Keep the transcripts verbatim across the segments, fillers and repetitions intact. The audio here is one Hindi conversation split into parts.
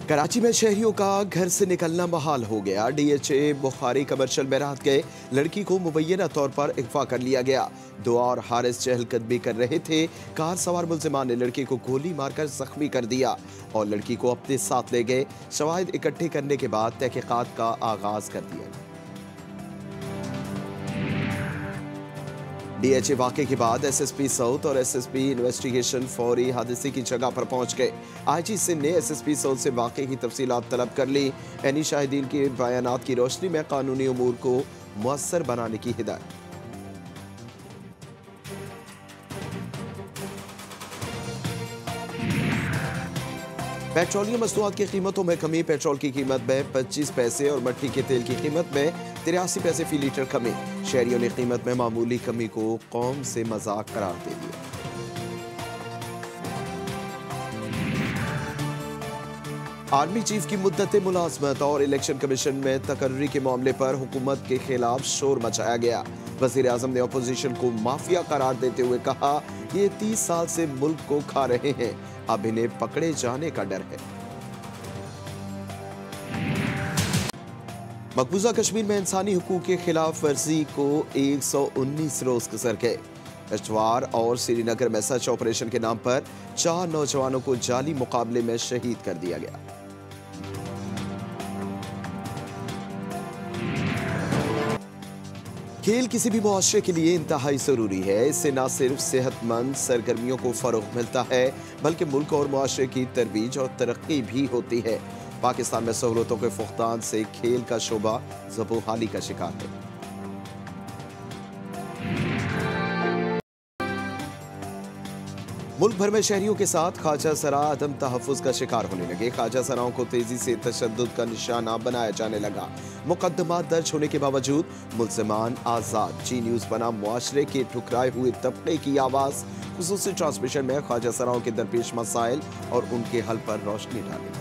कराची में शहरियों का घर से निकलना महाल हो गया। डीएचए बुखारी कमर्शियल में रात गए लड़की को मुबैना तौर पर अगवा कर लिया गया। दुआ और हारिस चहलकदमी कर रहे थे। कार सवार मुल्जिमान ने लड़की को गोली मारकर जख्मी कर दिया और लड़की को अपने साथ ले गए। शवाहिद इकट्ठे करने के बाद तहकीकात का आगाज कर दिया। डीएचए वाक़े के बाद एसएसपी साउथ और एसएसपी इन्वेस्टिगेशन फौरी हादसे की जगह पर पहुंच गए। आईजी सिंह ने एसएसपी साउथ से वाक़े की तफसीलात तलब कर ली। एनी शाहिदीन के बयानात की रोशनी में कानूनी उमूर को मुअस्सर बनाने की हिदायत। पेट्रोलियम मसनूआत की कीमतों में कमी। पेट्रोल की कीमत में पच्चीस पैसे और मट्टी के तेल की कीमत में तिरासी पैसे फी लीटर कमी। शहरियों ने कीमत में मामूली कमी को कौम से मजाक करार दे दिया। आर्मी चीफ की मुद्दत मुलाजमत और इलेक्शन कमीशन में तकर्री के मामले पर हुकूमत के खिलाफ शोर मचाया गया। वजीर आजम ने अपोजिशन को माफिया करार देते हुए कहा ये तीस साल से मुल्क को खा रहे हैं, अब इन्हें पकड़े जाने का डर है। मकबूजा कश्मीर में इंसानी हुकूक के खिलाफ वर्जी को एक सौ उन्नीस रोज गुजर गए। पेशवार और श्रीनगर में सर्च ऑपरेशन के नाम पर चार नौजवानों को जाली मुकाबले में शहीद कर दिया गया। खेल किसी भी मुआशरे के लिए इंतहाई ज़रूरी है। इससे न सिर्फ सेहतमंद सरगर्मियों को फ़रोग़ मिलता है बल्कि मुल्क और मुआशरे की तरवीज और तरक्की भी होती है। पाकिस्तान में सहूलतों के फुक़दान से खेल का शोबा ज़बूहाली का शिकार है। मुल्क भर में शहरियों के साथ ख्वाजा सरा अदम तहफ़्फ़ुज़ का शिकार होने लगे। ख्वाजा सराओं को तेजी से तशद्दुद का निशाना बनाया जाने लगा। मुकदमात दर्ज होने के बावजूद मुल्ज़िमान आज़ाद। जी न्यूज़ बना मुआशरे के ठुकराए हुए तबके की आवाज़। खुसूसी ट्रांसमिशन में ख्वाजा सराओं के दरपेश मसाइल और उनके हल पर रोशनी डाली।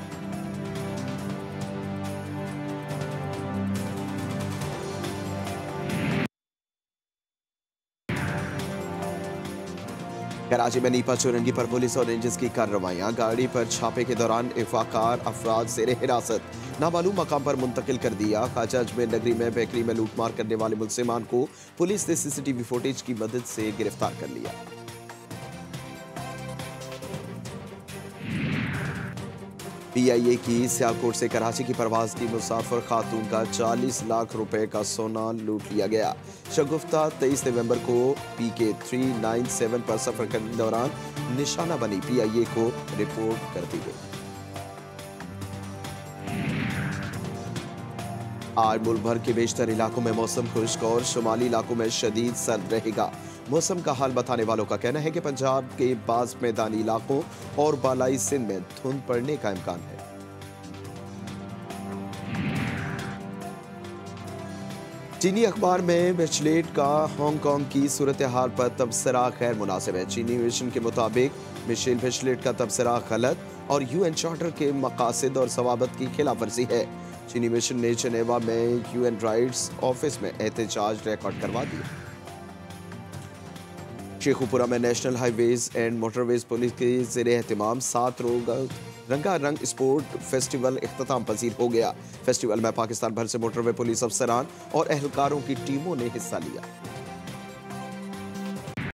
कराची में नीपा चुरंगी पर पुलिस और रेंजर्स की कार्रवाइयां। गाड़ी पर छापे के दौरान इफाकार अफराद ज़ेरे हिरासत। नामालूम मकाम पर मुंतकिल कर दिया। ख्वाजा अजमेर नगरी में बेकरी में लूटमार करने वाले मुल्ज़िमान को पुलिस ने सीसीटीवी फुटेज की मदद से गिरफ्तार कर लिया। पीआईए की सियालकोट से कराची की परवाज की मुसाफिर खातून का चालीस लाख रुपए का सोना लूट लिया गया। शगुफ्ता तेईस नवंबर को पी के थ्री नाइन सेवन पर सफर करने के दौरान निशाना बनी। पीआईए को रिपोर्ट कर दी गई। आज मुल्क भर के बेशतर इलाकों में मौसम खुश्क और शुमाली इलाकों में शदीद सर्द रहेगा। मौसम का हाल बताने वालों का कहना है कि पंजाब के बाज़ मैदानी इलाकों और बालाई सिंध में धुंध पड़ने का इम्कान है। चीनी अखबार में बेचलेट का हांगकांग की सूरत हाल पर तबसरा गैर मुनासिब है। चीनी विजन के मुताबिक मिशेल बेचलेट का तबसरा गलत और यूएन चार्टर के मकासद और सवाबत की खिलाफ वर्जी है। चीनी मिशन ने जनेवा में यूएन राइट्स ऑफिस में एहतजाज रिकॉर्ड करवा दिया। शेखुपुरा में national highways and motorways police के ज़ेरे एहतमाम सात रोज रंगा रंग स्पोर्ट फेस्टिवल इख्तिताम पजीर हो गया। फेस्टिवल में पाकिस्तान भर से मोटरवे पुलिस अफसरान और एहलकारों की टीमों ने हिस्सा लिया।